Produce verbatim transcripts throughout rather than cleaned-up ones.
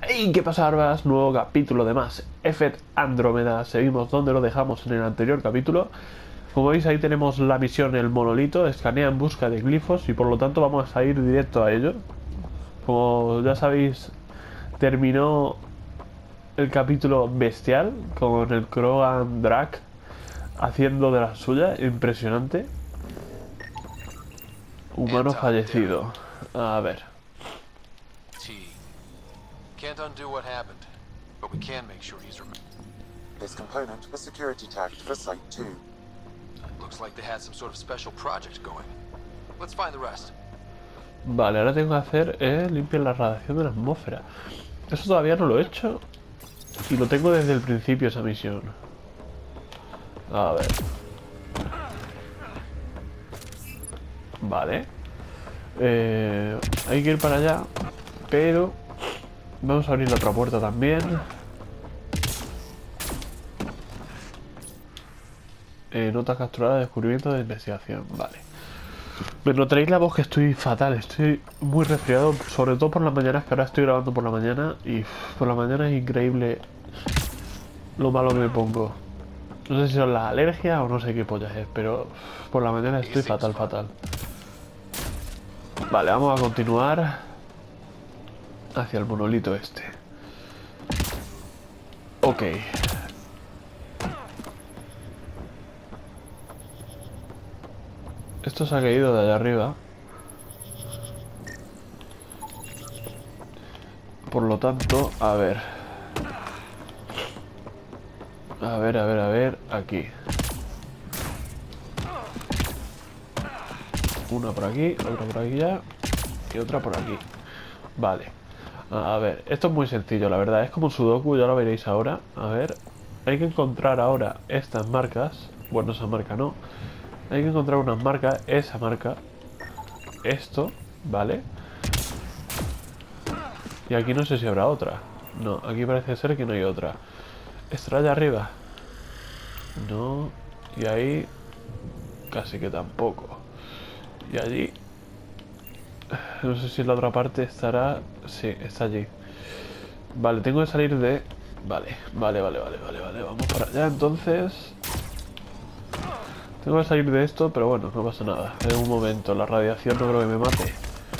¿Y qué pasa, Arbas? Nuevo capítulo de Mass Effect Andrómeda. Seguimos donde lo dejamos en el anterior capítulo. Como veis, ahí tenemos la misión El Monolito. Escanea en busca de glifos y por lo tanto vamos a ir directo a ello. Como ya sabéis, terminó el capítulo bestial con el Krogan Drak haciendo de la suya. Impresionante. Humano fallecido. A ver. Can't undo what happened, but we can make sure he's remembered. This component was security tagged for Site two. Looks like they had some sort of special project going. Let's find the rest. Vale, ahora tengo que hacer eh, limpiar la radiación de la atmósfera. Eso todavía no lo he hecho. Y lo tengo desde el principio esa misión. A ver. Vale. Eh, hay que ir para allá. Pero vamos a abrir la otra puerta también. Eh, nota capturada, descubrimiento de investigación. Vale. Me notaréis la voz que estoy fatal. Estoy muy resfriado. Sobre todo por las mañanas, que ahora estoy grabando por la mañana. Y uff, por la mañana es increíble lo malo que me pongo. No sé si son las alergias o no sé qué pollas es. Pero uff, por la mañana estoy fatal, fatal. Vale, vamos a continuar hacia el monolito este. Ok. Esto se ha caído de allá arriba. Por lo tanto, a ver. A ver, a ver, a ver. Aquí. Una por aquí, otra por aquí ya. Y otra por aquí. Vale. A ver, esto es muy sencillo, la verdad. Es como un sudoku, ya lo veréis ahora. A ver. Hay que encontrar ahora estas marcas. Bueno, esa marca no. Hay que encontrar unas marcas. Esa marca. Esto, ¿vale? Y aquí no sé si habrá otra. No, aquí parece ser que no hay otra. ¿Estará allá arriba? No. Y ahí casi que tampoco. Y allí no sé si en la otra parte estará. Sí, está allí. Vale, tengo que salir de... Vale, vale, vale, vale, vale, vale. Vamos para allá entonces. Tengo que salir de esto, pero bueno, no pasa nada. En un momento, la radiación no creo que me mate.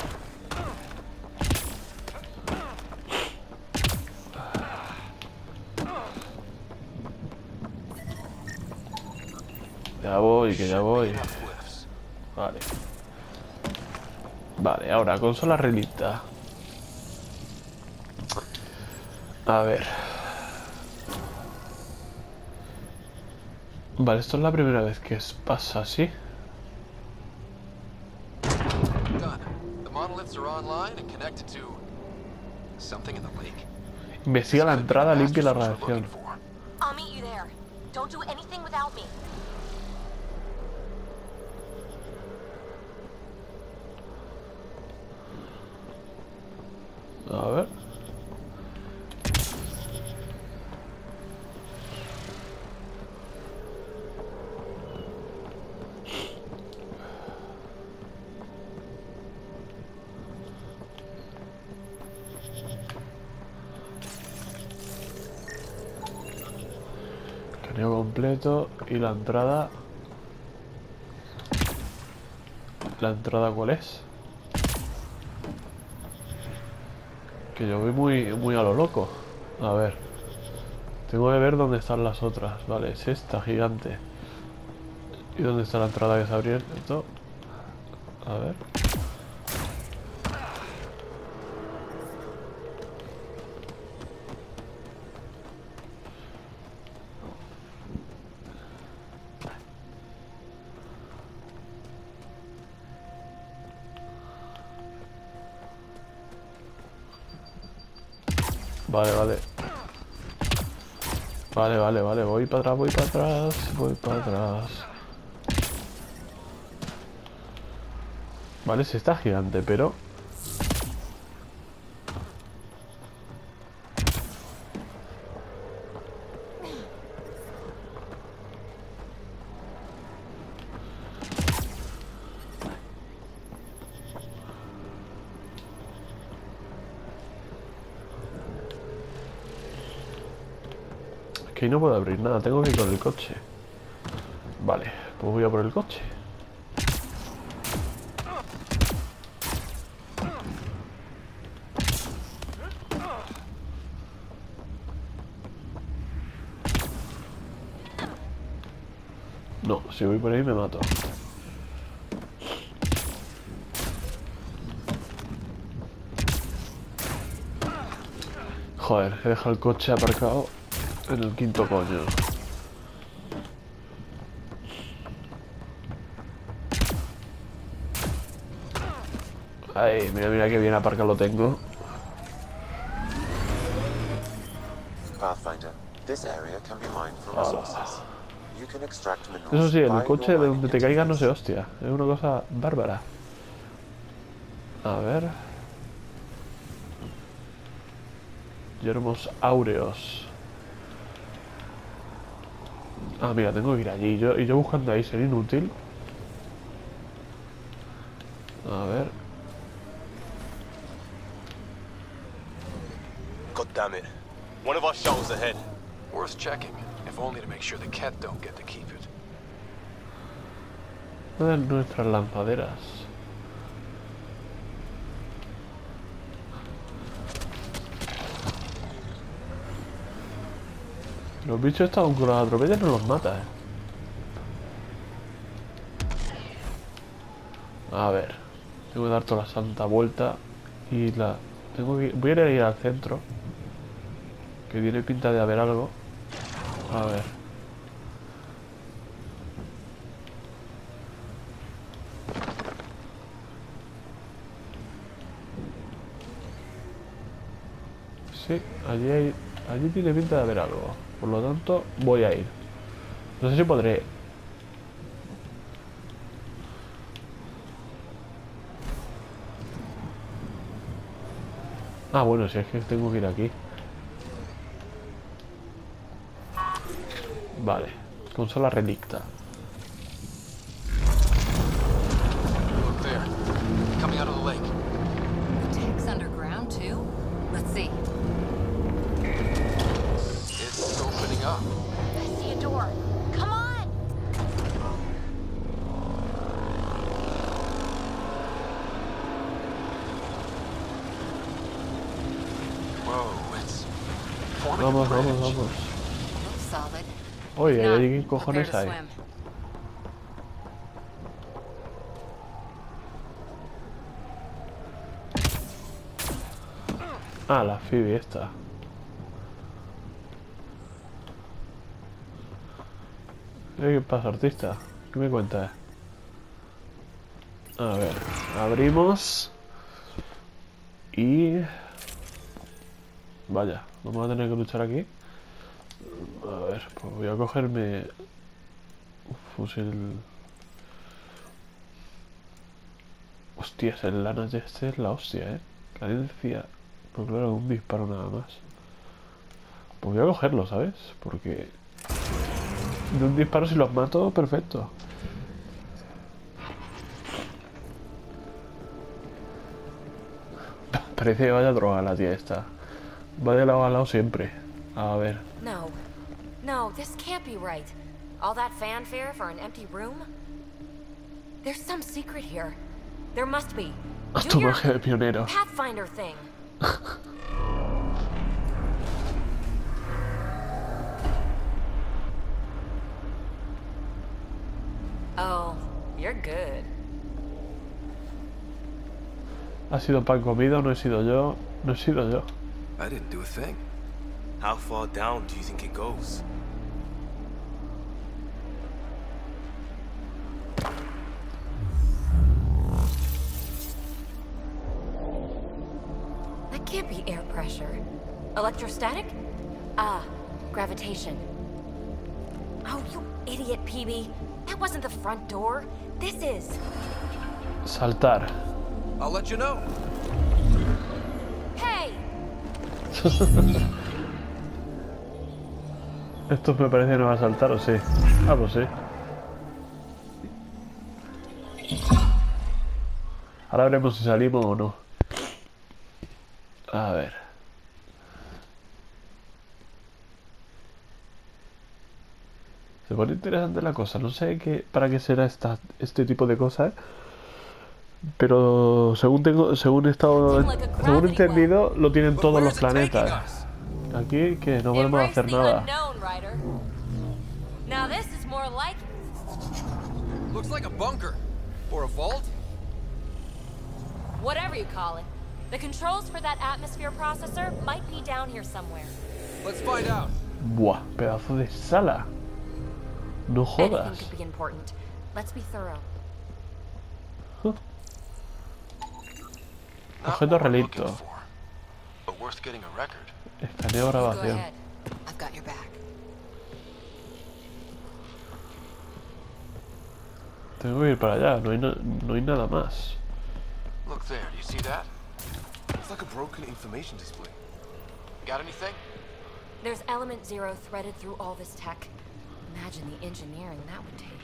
Ya voy, que ya voy. Vale. Vale, ahora, consola relita. A ver. Vale, esto es la primera vez que pasa así. Investiga la entrada, limpia la radiación. A ver. Escaneo completo. Y la entrada. ¿La entrada cuál es? Que yo voy muy, muy a lo loco. A ver. Tengo que ver dónde están las otras. Vale, es esta gigante. ¿Y dónde está la entrada que se abrió? Esto. A ver. Vale, vale. Vale, vale, vale. Voy para atrás, voy para atrás. Voy para atrás. Vale, sí está gigante, pero... que ahí no puedo abrir nada, tengo que ir con el coche. Vale, pues voy a por el coche. No, si voy por ahí me mato. Joder, he dejado el coche aparcado en el quinto coño. Ay, mira, mira que bien aparcado lo tengo. Pathfinder, this area can be mined for resources. You can extract minerals. Eso sí, el by coche your de donde mining te caigas no se interface. hostia. Es una cosa bárbara. A ver. Yermos áureos. Ah, mira, tengo que ir allí. Yo, y yo buscando ahí, sería inútil. A ver. God damn it. One of our shuttles ahead. Worth checking, if only to make sure the Kett don't get to keep it. Una de nuestras lanzaderas. Los bichos estos, aunque los atropellan, no los mata, eh. A ver. Tengo que dar toda la santa vuelta. Y la... Tengo que... Voy a ir al centro. Que tiene pinta de haber algo. A ver. Sí, allí hay... Allí tiene pinta de haber algo. Por lo tanto, voy a ir. No sé si podré... Ah, bueno, si es que tengo que ir aquí. Vale. Consola relicta. Look there, coming out of the lake. The tech's underground too? Let's see. It's opening up. I see a door. Come on! Whoa, it's forming a Vamos, vamos, bridge. vamos. Looks solid. Oye, Not, ¿qué prepare cojones to hay? swim. Ah, la Phoebe esta. ¿Qué pasa, artista? ¿Qué me cuentas? A ver, abrimos. Y... Vaya, vamos a tener que luchar aquí. A ver, pues voy a cogerme... Un fusil... Hostias, el lana de este es la hostia, eh. Cadencia... Pues claro, un disparo nada más. Pues voy a cogerlo, ¿sabes? Porque... De un disparo si los mato, perfecto. Parece que vaya droga la tía esta. Va de lado a lado siempre. A ver. No. No, this can't be right. All that fanfare for an empty room? There's some secret here. There must be. A Do tu your magia de pionero. Pathfinder thing. Oh, you're good. ¿Ha sido pan comido? No he sido yo. No he sido yo. I didn't do a thing. How far down do you think it goes? That can't be air pressure. Electrostatic? Ah, gravitation. Oh, you idiot, P B. That wasn't the front door. This is. Saltar. I'll let you know. Hey! Esto me parece que no va a saltar, ¿o sí? Ah, pues sí. Ahora veremos si salimos o no. A ver. Se pone interesante la cosa. No sé qué, para qué será esta, este tipo de cosas, pero según tengo, según he estado, según he entendido, lo tienen todos los planetas. Aquí que no podemos hacer nada. Now this is more like Looks like a bunker. Or a vault? whatever you call it. The controls for that atmosphere processor might be down here somewhere. Let's find out. Buah, pedazo de sala. No Anything jodas. could be important. Let's be thorough. Not Objeto what we're relicto. looking for, but worth getting a record. Escaneo Go grabación. ahead. I've got your back. Tengo que ir para allá. No hay, na- no hay nada más. Look there, do you see that? It's like a broken information display. Got anything? There's element zero threaded through all this tech. Imagine the engineering that would take.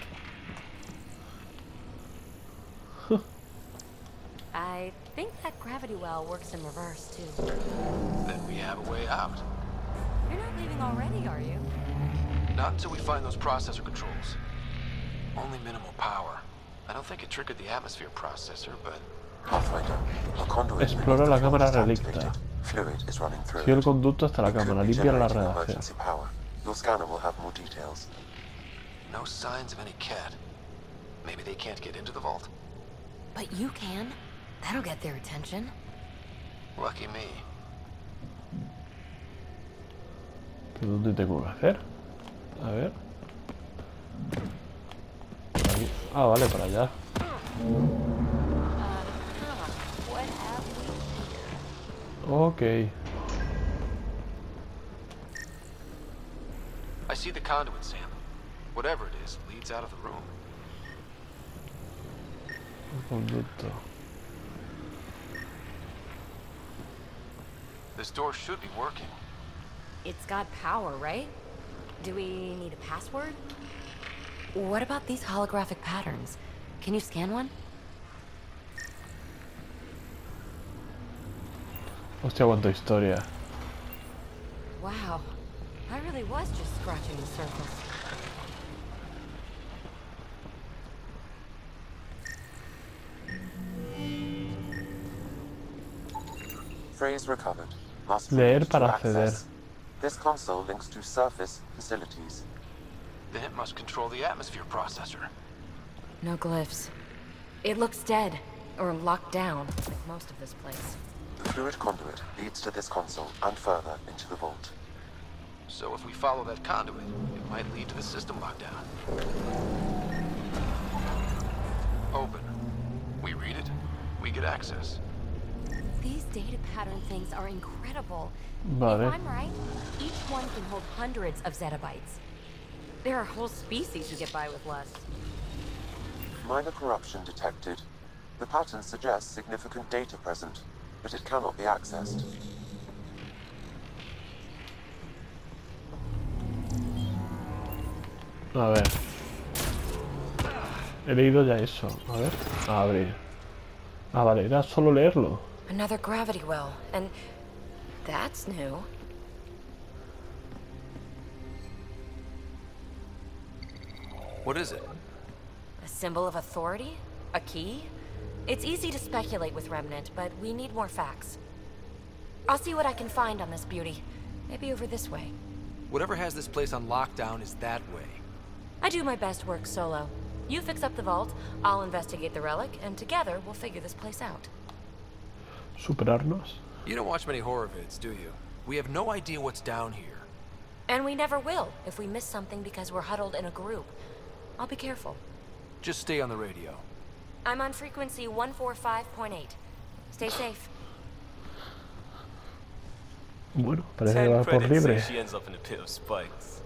I think that gravity well works in reverse, too. Then we have a way out. You're not leaving already, are you? Not until we find those processor controls. Only minimal power. I don't think it triggered the atmosphere processor, but Pathfinder, a conduit Explora la cámara relicta. Fluid is running through Sigue el it. conducto hasta la It could cámara. be Limpia la generating radiación. emergency power. Your scanner will have more details. no signs of any cat. Maybe they can't get into the vault. But you can. That'll get their attention. Lucky me. ¿Pero dónde tengo que hacer? A ver. Por ahí. Ah, vale, para allá. What have we? Ok. I see the conduit, Sam. Whatever it is, leads out of the room. El conducto. This door should be working. It's got power, right? Do we need a password? What about these holographic patterns? Can you scan one? Hostia, cuánta historia. Wow. I really was just scratching the surface. Phrase recovered. Must Leer read to para access. acceder. This console links to surface facilities. Then it must control the atmosphere processor. No glyphs. It looks dead, or locked down, like most of this place. The fluid conduit leads to this console and further into the vault. So if we follow that conduit, it might lead to the system lockdown. Open. We read it, we get access. These data pattern things are incredible. Vale. If I'm right, each one can hold hundreds of zettabytes. There are whole species who get by with less. Minor corruption detected. The pattern suggests significant data present, but it cannot be accessed. A ver. He leído ya eso. A ver. Abrir. Ah, vale. Era solo leerlo. Another gravity well, and that's new. What is it? A symbol of authority? A key? It's easy to speculate with Remnant, but we need more facts. I'll see what I can find on this beauty. Maybe over this way. Whatever has this place on lockdown is that way. I do my best work solo. You fix up the vault, I'll investigate the relic, and together we'll figure this place out. Superarnos. You don't watch many horror vids, do you? We have no idea what's down here. And we never will if we miss something because we're huddled in a group. I'll be careful. Just stay on the radio. I'm on frequency one forty-five point eight. Stay safe. Bueno, parece que Ten va por credits libre. say she ends up in a pit of spikes.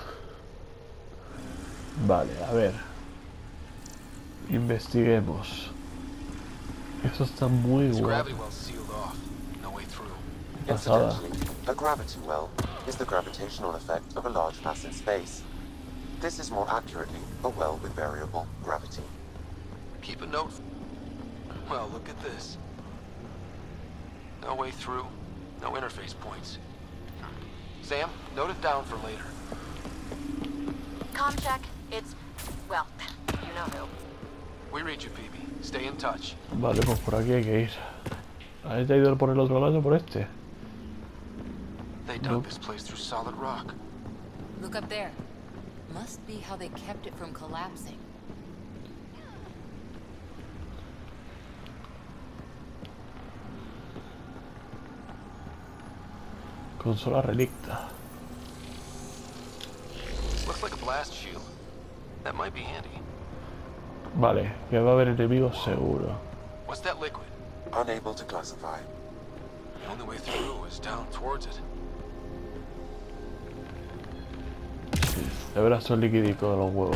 Vale, a ver. Investiguemos. Eso está muy This guapo. gravity well's sealed off. No way through. Pasada. Incidentally, a gravity well is the gravitational effect of a large mass in space. This is more accurately a well with variable gravity. Keep a note. Well, look at this. No way through. No interface points. Sam, note it down for later. Com check. It's, well, you know who. We read you, P B. Stay in touch. Vale, pues por aquí hay que ir. ¿Ahí te ha ido por el otro lado, por este? They dug this place through solid rock. Look up there. Must be how they kept it from collapsing. Consola relicta. Looks like a blast shield. That might be handy. Vale, que va a haber enemigos seguro. What's that liquid? Unable to classify. The only way through is down towards it. De veras son liquidicos de los huevos.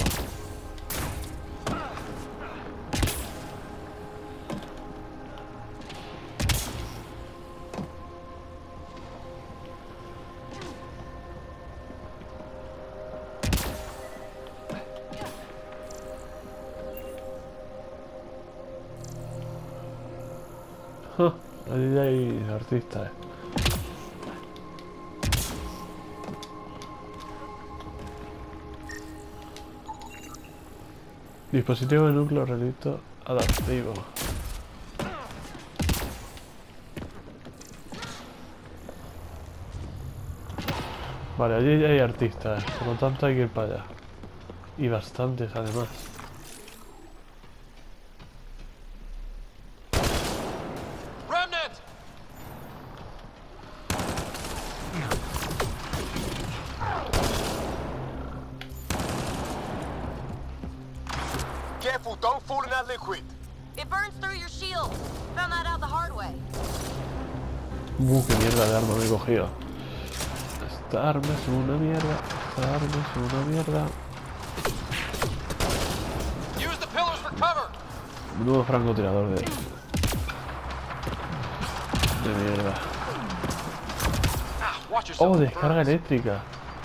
Allí hay artistas. Dispositivo de núcleo relicto adaptivo. Vale, allí hay artistas, por lo tanto hay que ir para allá. Y bastantes además. Remnant! Careful, don't fall in that liquid. It burns through your shield. Found that out the hard way. Uh, qué mierda de arma me he cogido. Esta arma es una mierda. Esta arma es una mierda. Use the pillars for cover! Menudo francotirador de... De mierda. Ah, watch yourself. Oh, with descarga burns. eléctrica.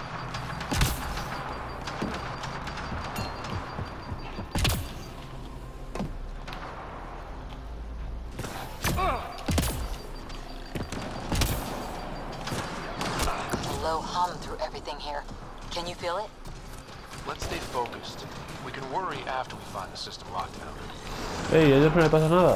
A low hum through everything here. Can you feel it? Let's stay focused. We can worry after we find the system lockdown. Ey, a ellos no le pasa nada.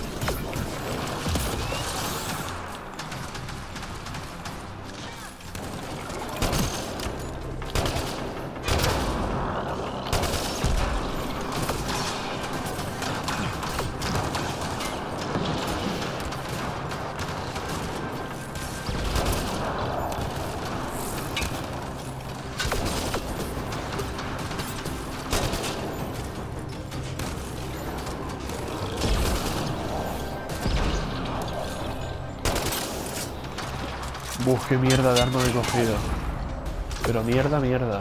Buf, qué mierda de arma me he cogido. Pero mierda, mierda.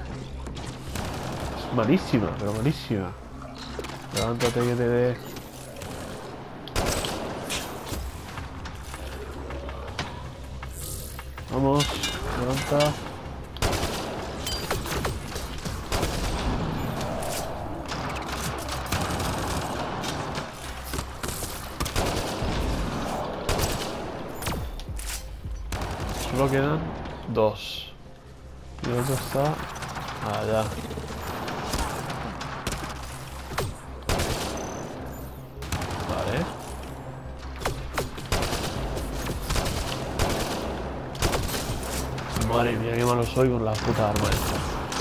Es malísima, pero malísima. Levántate que te dé. Vamos, levanta. Solo quedan dos. Y el otro está allá. Vale. Madre mía, qué malo soy con la puta arma esta.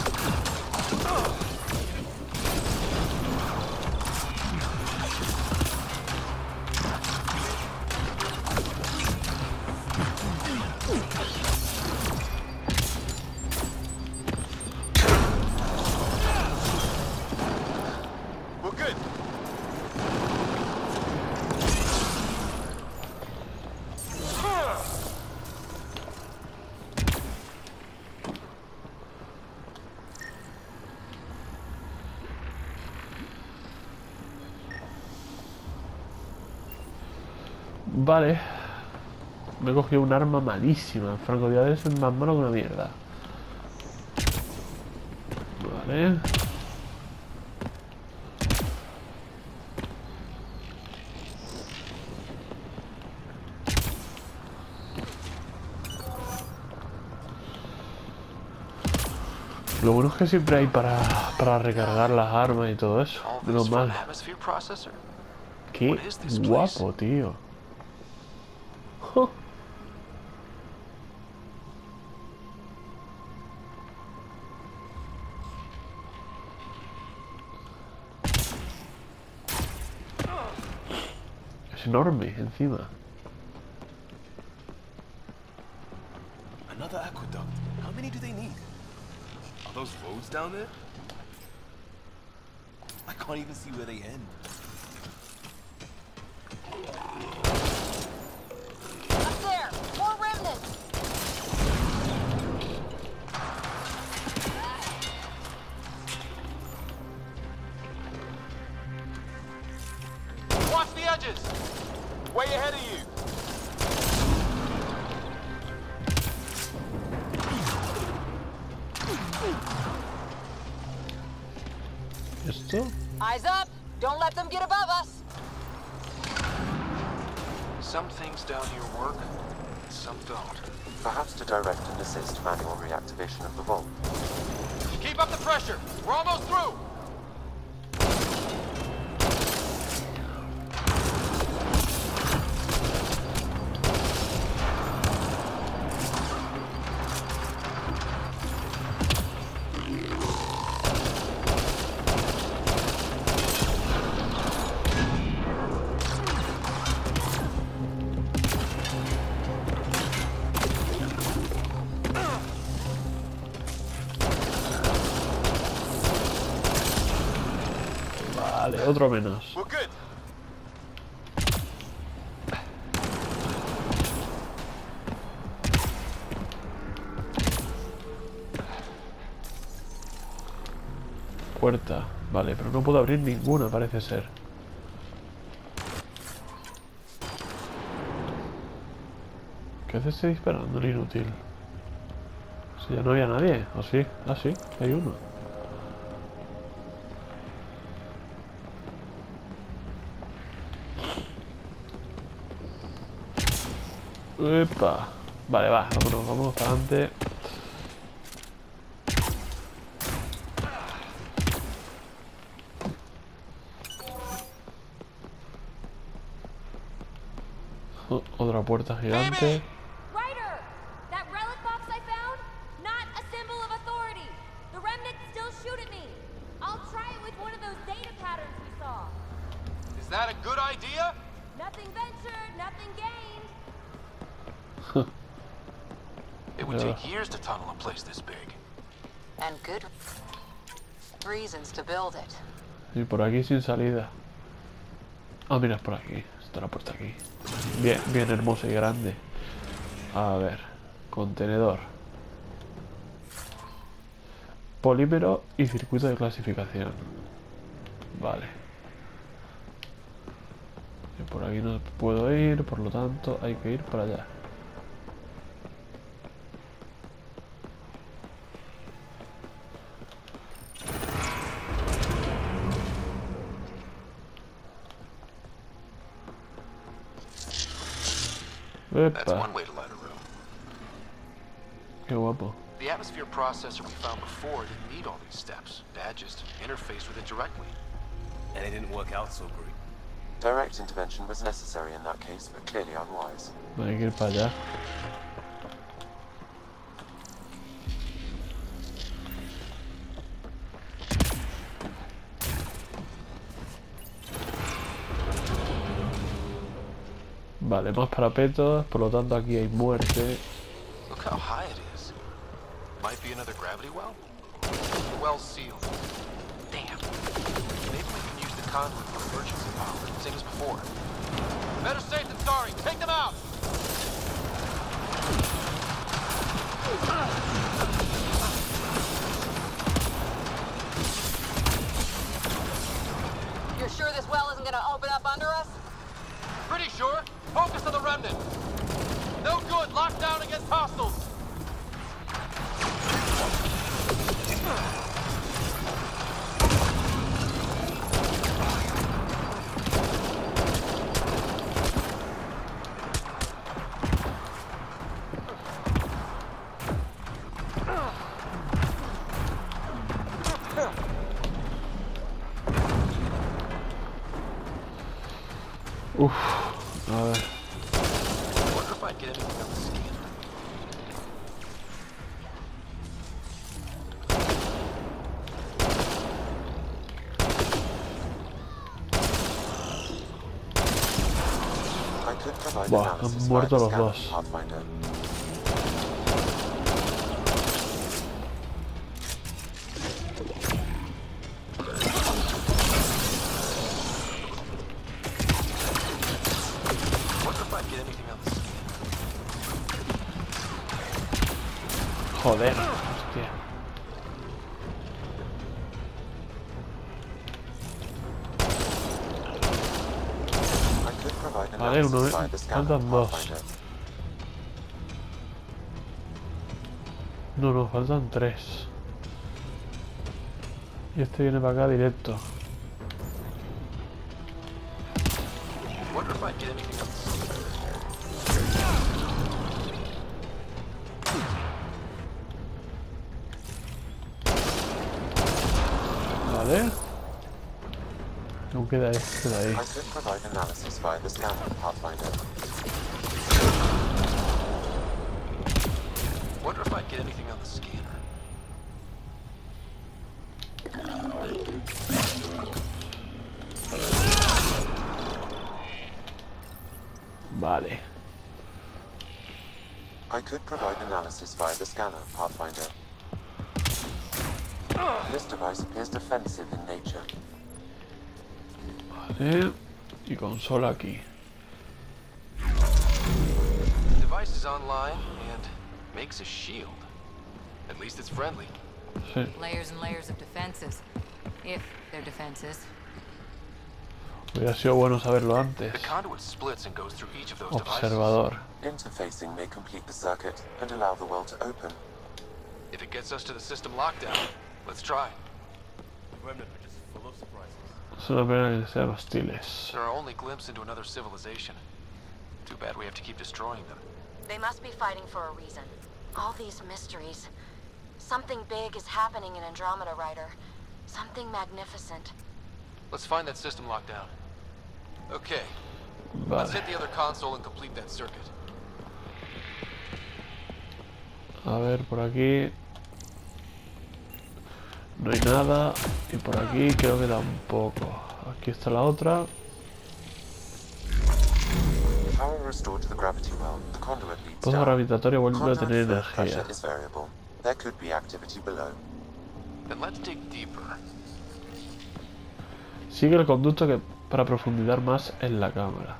We're good. Vale. Me he cogido un arma malísima. El francotirador es más malo que una mierda. Vale. Lo bueno es que siempre hay para, para recargar las armas y todo eso. All Menos this for an mal. atmosphere processor? Qué What is this place? guapo, tío. Jo. Es enorme, encima. Another aqueduct. How many do they need? Are those roads down there? I can't even see where they end. Up there! More remnants! Watch the edges! Way ahead of you! ¿Esto? Eyes up! Don't let them get above us! Some things down here work, some don't. Perhaps to direct and assist manual reactivation of the vault. Keep up the pressure! We're almost through! Vale, otro menos. We're good. Puerta. Vale, pero no puedo abrir ninguna, parece ser. ¿Qué hace este disparando el inútil? Si ya no había nadie. ¿O sí? Ah, sí, hay uno. Epa. Vale, va, vámonos, vámonos para adelante. Oh, otra puerta gigante. Ryder! That relic box I found? Not a symbol of authority. The remnants still shoot at me. I'll try it with one of those data patterns we saw. Is that a good idea? Nothing ventured, nothing gained. It would Yeah. take years to tunnel a place this big. And good reasons to build it. Y por aquí sin salida. Ah, mira, es por aquí. Está la puerta aquí. Bien, bien hermosa y grande. A ver. Contenedor. Polímero y circuito de clasificación. Vale. Y por aquí no puedo ir, por lo tanto hay que ir para allá. That's Epa, one way to light a room. qué guapo. The atmosphere processor we found before didn't need all these steps. Dad just interfaced with it directly. And it didn't work out so great. Direct intervention was necessary in that case, but clearly unwise. Hay que ir para allá. Vale, más parapetos, por lo tanto aquí hay muerte. Look how high it is. Might be another gravity well? The well's sealed. Damn. Maybe we can use the conduit for emergency power, same as before. Better safe than sorry. Take them out! You're sure this well isn't gonna open up under us? Pretty sure. Focus on the remnant. No good. Locked down against hostiles. Uf, a ver. Wonder if I get anything on the scanner. I could provide Buah, analysis han via muerto the los scanner, dos. Pathfinder. Wonder if I get anything on the scanner. Joder, hostia. I could provide Vale, uno, analysis via the scanner, faltan dos. Pathfinder. No, no, faltan tres. Y este viene para acá directo. Wonder if I get anything on the scanner. Vale. No queda este de ahí. I could provide analysis via the scanner, Pathfinder. Wonder if I get anything on the scanner. Vale. I could provide analysis via the scanner, Pathfinder. This device appears defensive in nature. Vale. Y consola aquí. The device is online and makes a shield. At least it's friendly. Sí. Layers and layers of defenses. If they're defenses. Hubiera sido bueno saberlo antes. The conduit splits and goes through each of those devices. Observador. Interfacing may complete the circuit and allow the well to open. If it gets us to the system lockdown, let's try. Remnant are just full of surprises. Es una pena que sean hostiles. They're our only glimpse into another civilization. Too bad we have to keep destroying them. They must be fighting for a reason. All these mysteries. Something big is happening in Andromeda, Ryder. Something magnificent. Let's find that system lockdown. Okay, Vale. let's hit the other console and complete that circuit. A ver, por aquí no hay nada. Y por aquí creo que tampoco. Aquí está la otra. Power restored to the gravity well. The conduit leads Pozo down. gravitatorio vuelve a Conduit tener flow energía. pressure is variable. There could be activity below. Then let's dig deeper. Sigue el conducto que para profundizar más en la cámara.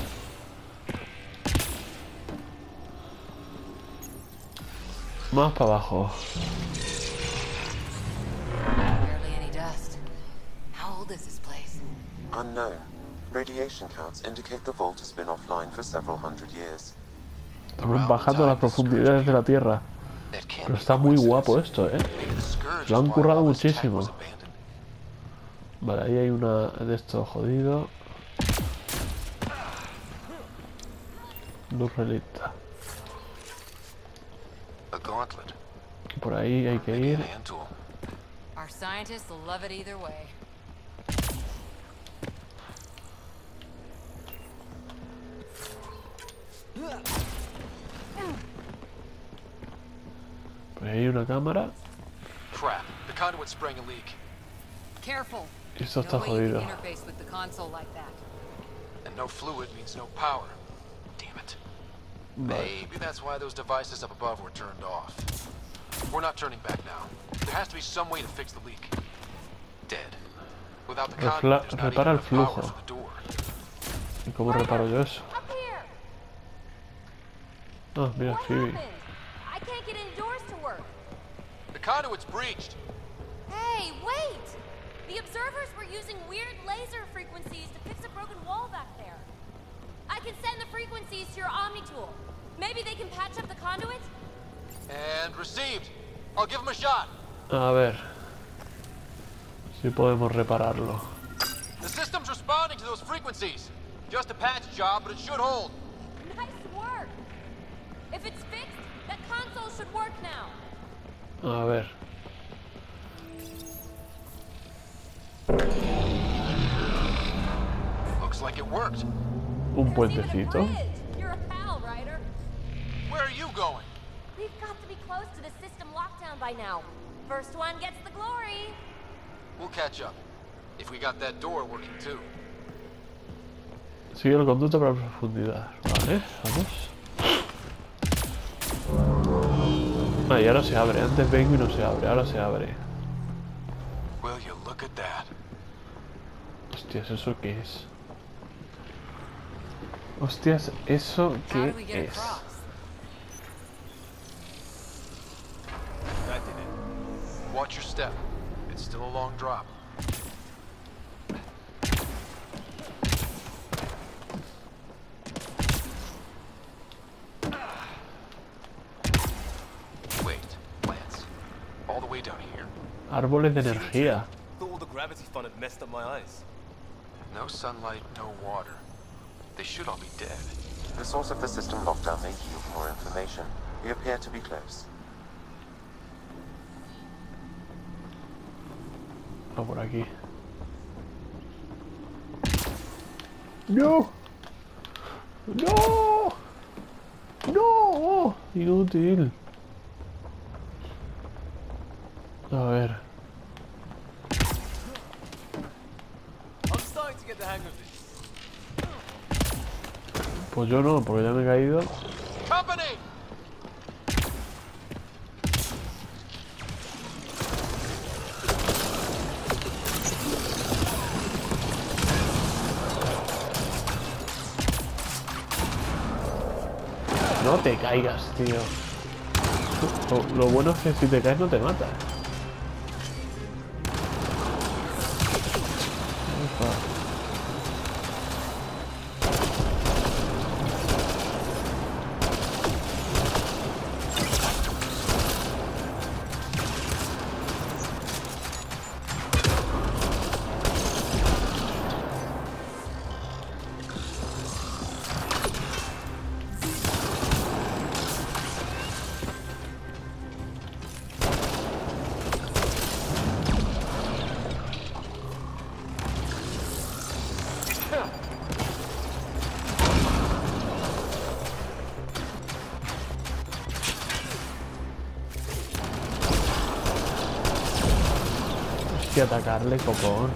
Más para abajo. Barely any dust. How old is this place? Unknown. Radiation counts indicate the vault has been offline for several hundred years. Estamos bajando las profundidades de la Tierra. That can't Pero be está muy coincidence. guapo esto, eh. Maybe the Scourge Lo han is why currado all this tech muchísimo. was abandoned. Vale, ahí hay una de estos jodido. Luz relita. A gauntlet. Por ahí hay que Maybe a ir. hand tool. Our scientists will love it either way. Por ahí hay una cámara. Crap. The conduit's spraying a leak. Careful. Y esto está No way you jodido. can interface with the console like that. And no fluid means no power. Damn it. Vale. Maybe that's why those devices up above were turned off. We're not turning back now. There has to be some way to fix the leak. Dead. Without the Refla- conduit, there's not repara even el enough power flujo. for the door. ¿Y cómo reparo yo eso? Up here! Ah, mira, What Phoebe. happened? I can't get indoors to work. The conduit's breached. Hey, wait! The observers were using weird laser frequencies to fix a broken wall back there. I can send the frequencies to your Omni tool. Maybe they can patch up the conduit? And received. I'll give him a shot. A ver. Si podemos repararlo. The system's responding to those frequencies. Just a patch job, but it should hold. Nice work! If it's fixed, that console should work now. A ver. Looks like it worked. un puentecito. You're a pal, Ryder. Where are you going? We've got to be close to the system lockdown by now. First one gets the glory. We'll catch up. If we got that door working too. Sigue el conducto para profundidad. Vale, vamos. Ah, y ahora se abre. Antes vengo y no se abre. Ahora se abre. Will you look at that? Hostias, ¿eso qué es? Hostias, ¿eso How do we qué get es? across? That did it. Watch your step. It's still a long drop. Wait, plants. All the way down here. Árboles de energía. Thought all the gravity fun had messed up my eyes. No sunlight, no water. They should all be dead. The source of the system lockdown may yield more information. We appear to be close. Va por aquí. ¡No! ¡No! ¡No! Inútil. A ver. I'm starting to get the hang of this. Pues yo no, porque ya me he caído. Company! No te caigas, tío. Lo, lo bueno es que si te caes no te mata. Ufa. Que atacarle, copón.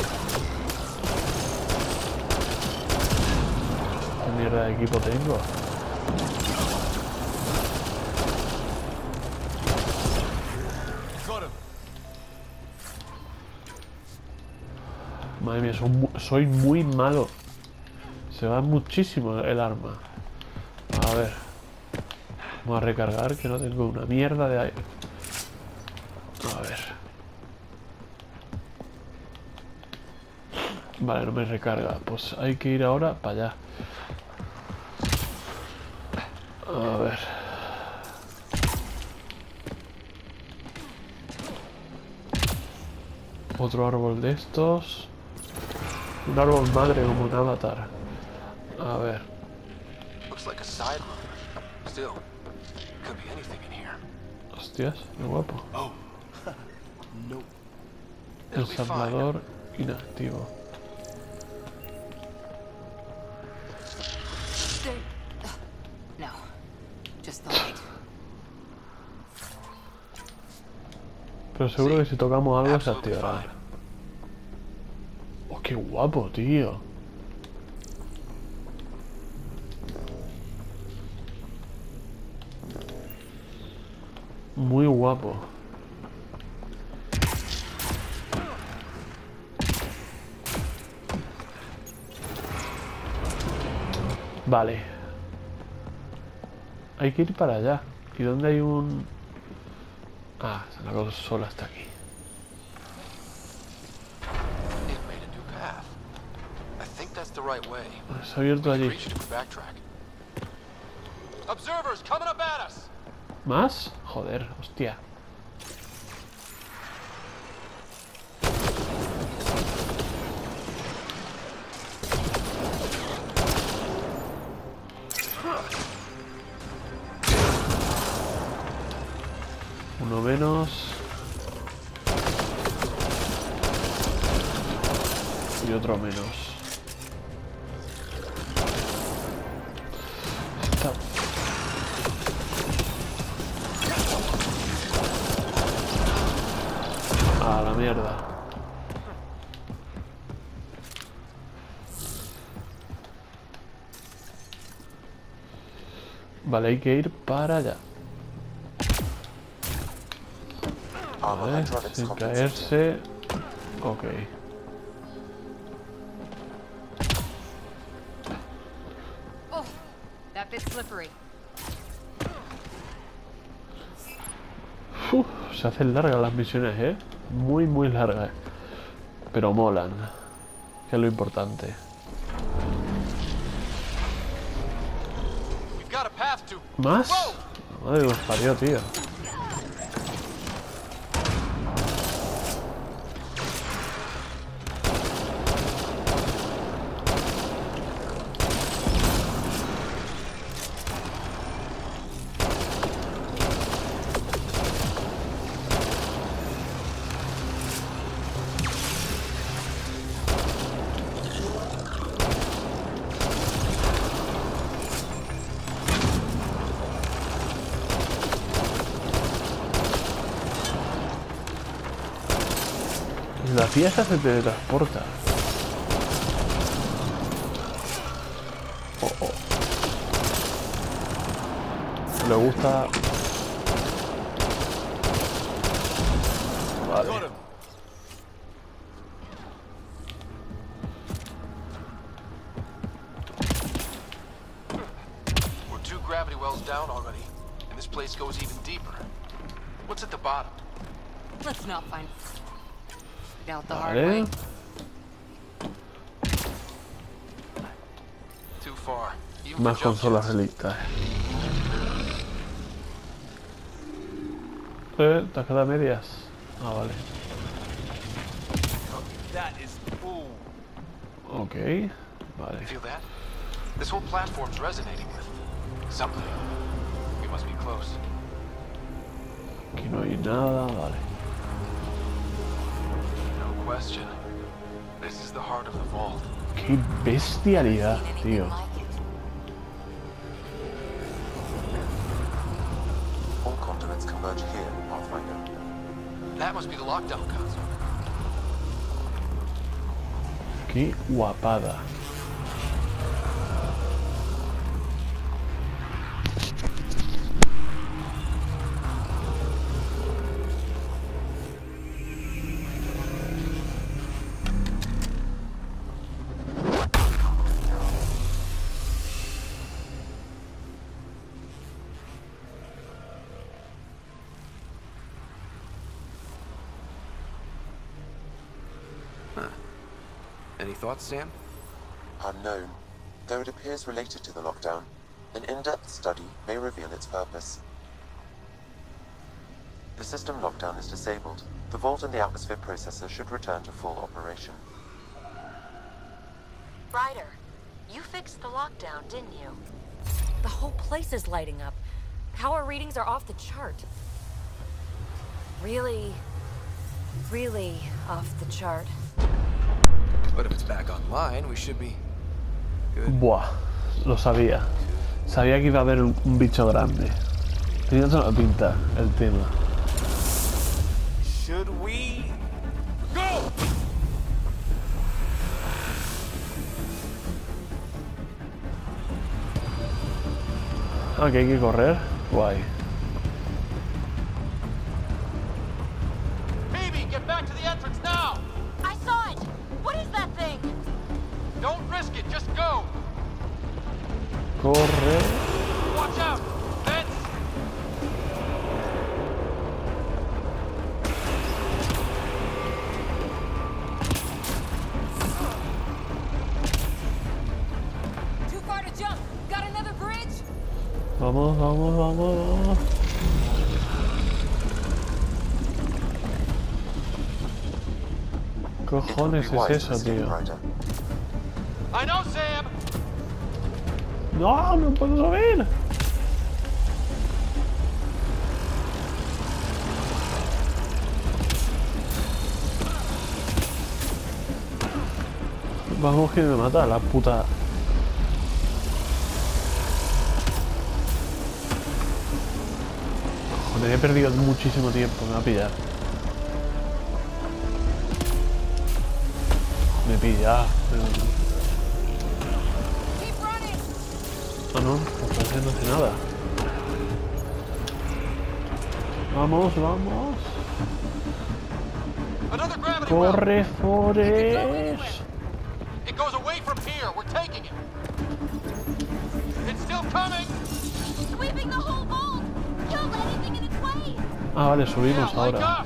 ¿Qué mierda de equipo tengo? Got him. Madre mía, soy mu- soy muy malo. Se va muchísimo el arma. A ver. Vamos a recargar, que no tengo una mierda de aire. A ver. Vale, no me recarga. Pues hay que ir ahora para allá. A ver. Otro árbol de estos. Un árbol madre como un avatar. A ver. Looks like a side room. Still, could be anything in here. Hostias, qué guapo. Oh. Nope. It'll be fine. Ensamblador inactivo. There... No. Just the light. Pero seguro que si tocamos algo se Absolutely activará. fine. Oh, qué guapo, tío. Muy guapo. Vale. Hay que ir para allá. ¿Y dónde hay un...? Ah, la consola está aquí. It made a new path. I think that's the right way. Se ha abierto We can allí. reach it if we backtrack. Observers coming up at us. ¿Más? Joder, hostia. Uno menos. Y otro menos. la mierda. Vale, hay que ir para allá. Vale, sin caerse. Ok. Oh, that bit's slippery. Uf, se hacen largas las misiones, ¿eh? Muy, muy largas. Pero molan. Que es lo importante. We've got a path to. ¿Más? Whoa! Madre que los parió, tío. La tía esa se teletransporta. Oh, oh. Le gusta. Vale. We're two gravity wells down already, and this place goes even deeper. What's at the bottom? Let's not find out the hard way. Vale. Too far. Even Más for jump consolas jets. relictas. Eh, ¿te has quedado a medias? Ah, vale. That is ooh. Ok. Vale. You feel that? This whole platform's resonating with something. We must be close. Aquí no hay nada, vale. No question. This is the heart of the vault. Qué bestialidad, tío. All conduits converge here, Pathfinder. That must be the lockdown console. Qué guapada. Any thoughts, Sam? Unknown. Though it appears related to the lockdown, an in-depth study may reveal its purpose. The system lockdown is disabled. The vault and the atmosphere processor should return to full operation. Ryder, you fixed the lockdown, didn't you? The whole place is lighting up. Power readings are off the chart. Really, really off the chart. But if it's back online, we should be good. Buah, lo sabía. Sabía que iba a haber un, un bicho grande. Tenía toda la pinta el tema. Should we go? Ah, que hay que correr. Guay. Phoebe, get back to the entrance now! I saw it! What is that thing? Don't risk it, just go! Corre. Watch out! Vents! Too far to jump. Got another bridge? Vamos, vamos, vamos, vamos. It would Cojones be es wise to eso, escape, tío. Ryder. I know, Sam! No, no puedo subir. Vamos que me mata la puta. Joder, he perdido muchísimo tiempo, me va a pillar. Me pilla. Pero... Keep running. Ah, no, no no hace nada. Vamos, vamos. Another gravity well. Corre, Forest. It goes away from here. We're taking it. It's still coming. Sweeping the whole vault. Killed anything in its way. Ah, vale, subimos Yeah, like ahora. us.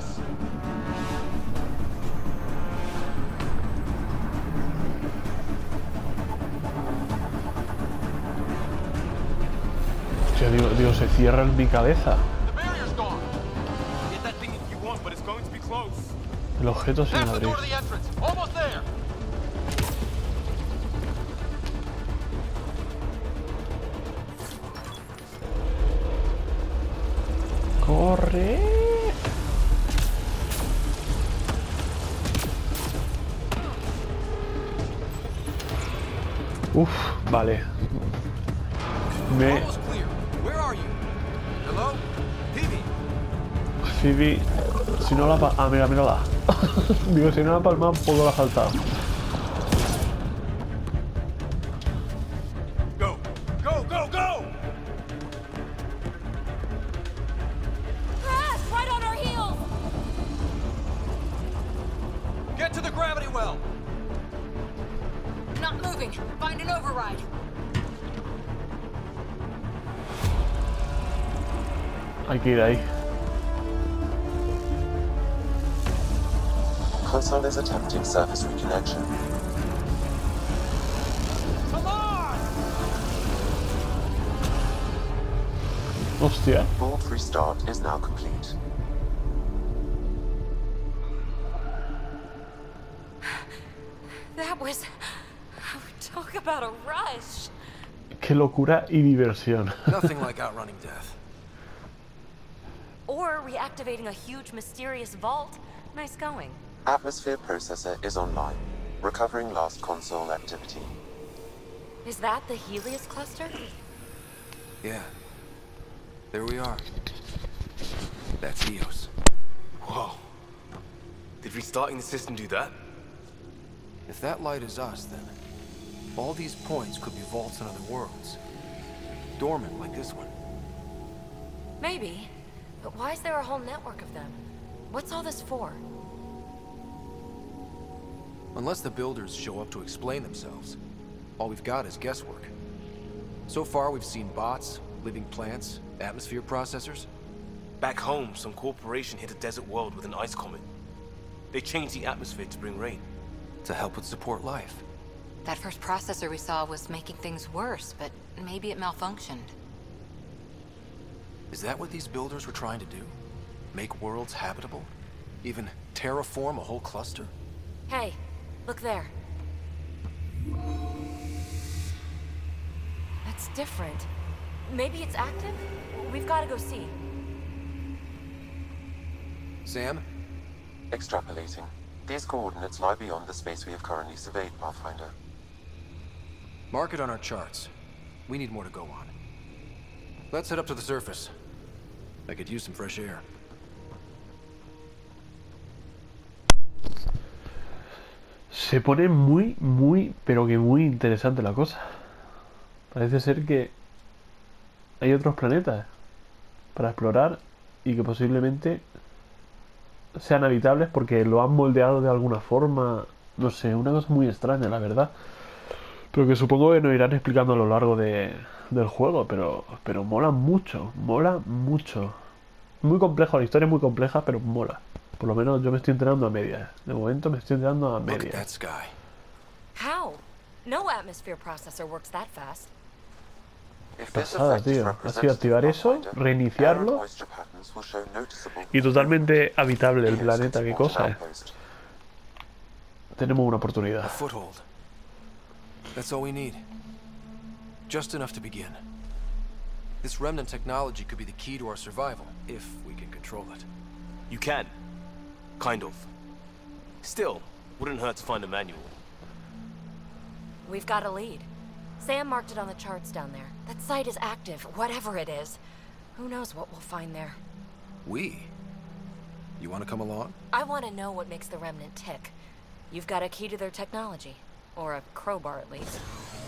Hostia, digo, digo, se cierra en mi cabeza. The barrier's gone. Get that thing if you want, but it's going to be close. El objeto sin That's the abrir. door to the entrance. Almost there. Corre. Uf, vale. Me... Almost clear. Where are you? Hello? Phoebe? Phoebe... Si no la pa... Ah, mira, mírala. Digo, si no la palma, poco la ha faltado. Go! Go, go, go! Crash right on our heels. Get to the gravity well. Not moving. Find an override. Hay que ir ahí. Console is attempting surface reconnection. Come on! Hostia. Vault restart is now complete. That was... Talk about a rush. Qué locura y diversión. Nothing like outrunning death. Or reactivating a huge mysterious vault. Nice going. Atmosphere processor is online, recovering lost console activity. Is that the Helios cluster? Yeah. There we are. That's Eos. Whoa. Did restarting the system do that? If that light is us, then all these points could be vaults in other worlds. Dormant like this one. Maybe. But why is there a whole network of them? What's all this for? Unless the builders show up to explain themselves, all we've got is guesswork. So far, we've seen bots, living plants, atmosphere processors. Back home, some corporation hit a desert world with an ice comet. They changed the atmosphere to bring rain. To help with support life. That first processor we saw was making things worse, but maybe it malfunctioned. Is that what these builders were trying to do? Make worlds habitable? Even terraform a whole cluster? Hey, look there. That's different. Maybe it's active? We've got to go see. Sam? Extrapolating. These coordinates lie beyond the space we have currently surveyed, Pathfinder. Mark it on our charts. We need more to go on. Let's head up to the surface. I could use some fresh air. Se pone muy, muy, pero que muy interesante la cosa. Parece ser que hay otros planetas para explorar y que posiblemente sean habitables porque lo han moldeado de alguna forma. No sé, una cosa muy extraña, la verdad. Pero que supongo que nos irán explicando a lo largo de, del juego. Pero, pero mola mucho, mola mucho. Muy complejo, la historia es muy compleja, pero mola. Por lo menos yo me estoy enterando a medias. De momento me estoy enterando a Look at that medias. sky. How? No atmosphere processor works that fast. If this Pasada, effect is tío. Ha represented sido activar in eso, Pathfinder, air and reiniciarlo moisture patterns will show noticeable y totalmente habitable el Yes, planeta. Qué it's cosa, an eh. outpost. Tenemos una A oportunidad. foothold. That's all we need. Just enough to begin. This remnant technology could be the key to our survival, if we can control it. You can. Kind of. Still, wouldn't hurt to find a manual. We've got a lead. Sam marked it on the charts down there. That site is active, whatever it is. Who knows what we'll find there. We? You want to come along? I want to know what makes the Remnant tick. You've got a key to their technology. Or a crowbar, at least.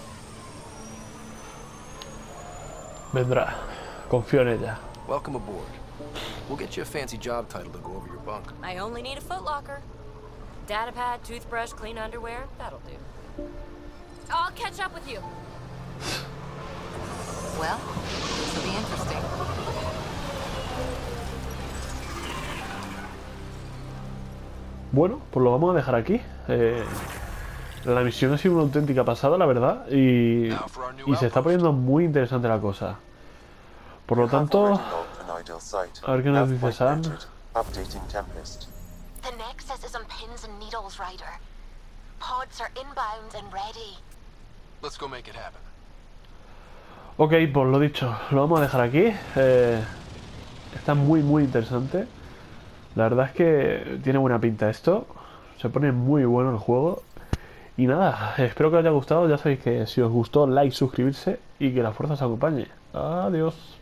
Vendrá. Confío en ella. Welcome aboard. We'll get you a fancy job title to go over your bunk. I only need a footlocker. Datapad, toothbrush, clean underwear. That'll do. I'll catch up with you. Well, this will be interesting. Bueno, pues lo vamos a dejar aquí. Eh, la misión ha sido una auténtica pasada, la verdad. Y, y se está poniendo muy interesante la cosa. Por lo tanto, a ver qué nos dice Sam. Updating Tempest. The Nexus is on pins and needles, Ryder. Pods are inbound and ready. Let's go make it happen. Ok, pues lo dicho, lo vamos a dejar aquí. Eh, está muy, muy interesante. La verdad es que tiene buena pinta esto. Se pone muy bueno el juego. Y nada, espero que os haya gustado. Ya sabéis que si os gustó, like, suscribirse y que la fuerza os acompañe. Adiós.